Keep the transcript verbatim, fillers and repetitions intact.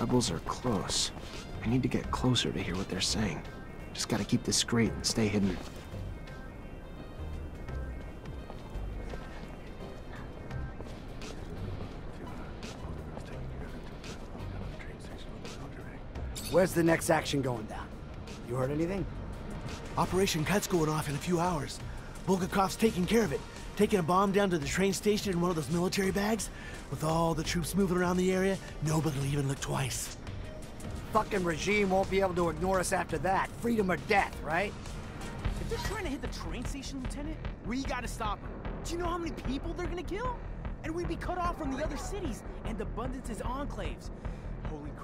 rebels are close. I need to get closer to hear what they're saying. Just gotta keep discreet and stay hidden. Where's the next action going down? You heard anything? Operation Cut's going off in a few hours. Bulgakov's taking care of it. Taking a bomb down to the train station in one of those military bags. With all the troops moving around the area, nobody will even look twice. Fucking regime won't be able to ignore us after that. Freedom or death, right? If they're trying to hit the train station, Lieutenant, we gotta stop them. Do you know how many people they're gonna kill? And we'd be cut off from the other cities and Abundance's enclaves. Holy